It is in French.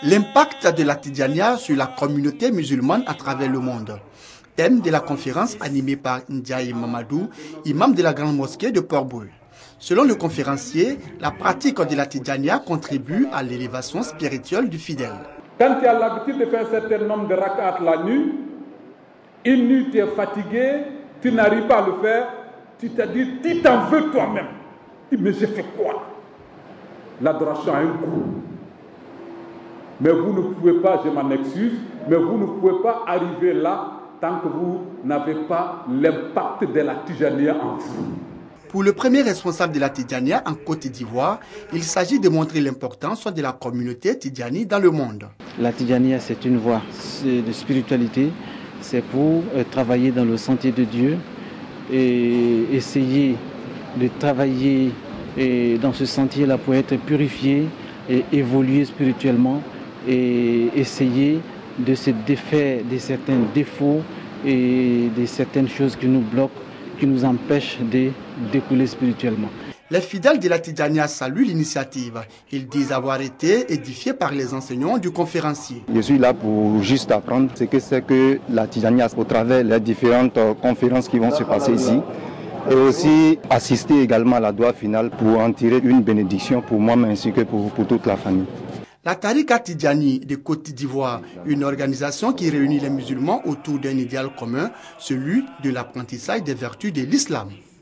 L'impact de la Tidjania sur la communauté musulmane à travers le monde. Thème de la conférence animée par Ndiaye Mamadou, imam de la grande mosquée de Port-Boueux. Selon le conférencier, la pratique de la Tidjania contribue à l'élévation spirituelle du fidèle. Quand tu as l'habitude de faire un certain nombre de rak'at la nuit, une nuit tu es fatigué, tu n'arrives pas à le faire, tu te dis, tu t'en veux toi-même. Tu dis, mais j'ai fait quoi? L'adoration a un coût. Mais vous ne pouvez pas, je m'en excuse, mais vous ne pouvez pas arriver là tant que vous n'avez pas l'impact de la Tidjania en vous. Pour le premier responsable de la Tidjania en Côte d'Ivoire, il s'agit de montrer l'importance de la communauté tidjani dans le monde. La Tidjania, c'est une voie de spiritualité, c'est pour travailler dans le sentier de Dieu et essayer de travailler dans ce sentier-là pour être purifié et évoluer spirituellement et essayer de se défaire de certains défauts et de certaines choses qui nous bloquent, qui nous empêchent de découler spirituellement. Les fidèles de la Tidjania saluent l'initiative. Ils disent avoir été édifiés par les enseignants du conférencier. Je suis là pour juste apprendre ce que c'est que la Tidjania au travers des différentes conférences qui vont se passer ici. Et aussi assister également à la doua finale pour en tirer une bénédiction pour moi-même ainsi que pour toute la famille. La Tariqa Tidjani de Côte d'Ivoire, une organisation qui réunit les musulmans autour d'un idéal commun, celui de l'apprentissage des vertus de l'islam.